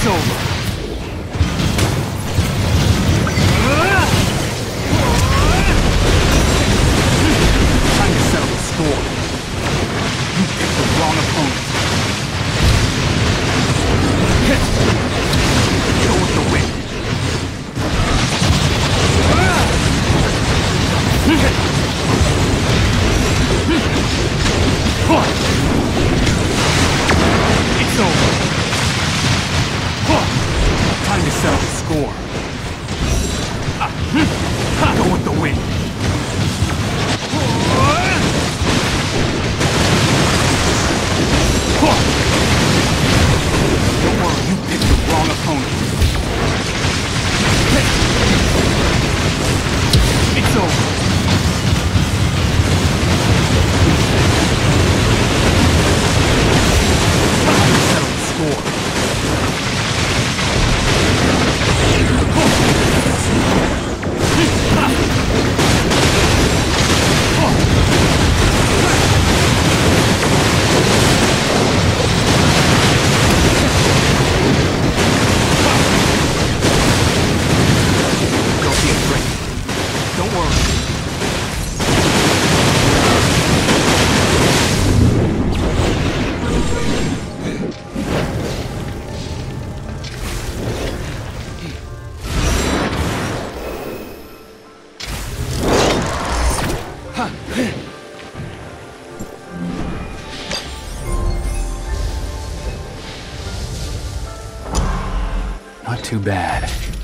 over. Time to settle the score. You picked the wrong opponent. Go with the wind. It's over. Time to settle the score. Go with the wind. Don't worry, you picked the wrong opponent. It's over. Time to settle the score. Don't be afraid. Don't worry. Not too bad.